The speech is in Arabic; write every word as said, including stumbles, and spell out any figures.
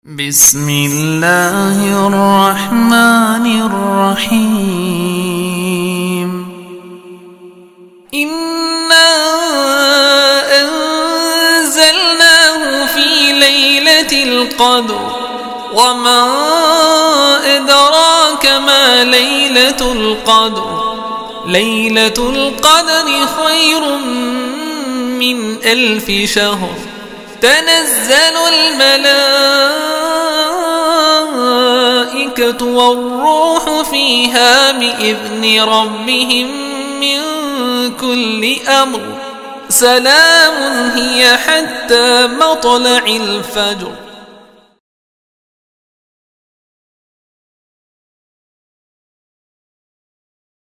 بسم الله الرحمن الرحيم. إنا أنزلناه في ليلة القدر وما أدراك ما ليلة القدر ليلة القدر خير من ألف شهر. تنزل الملائكة والروح فيها بإذن ربهم من كل أمر. سلام هي حتى مطلع الفجر.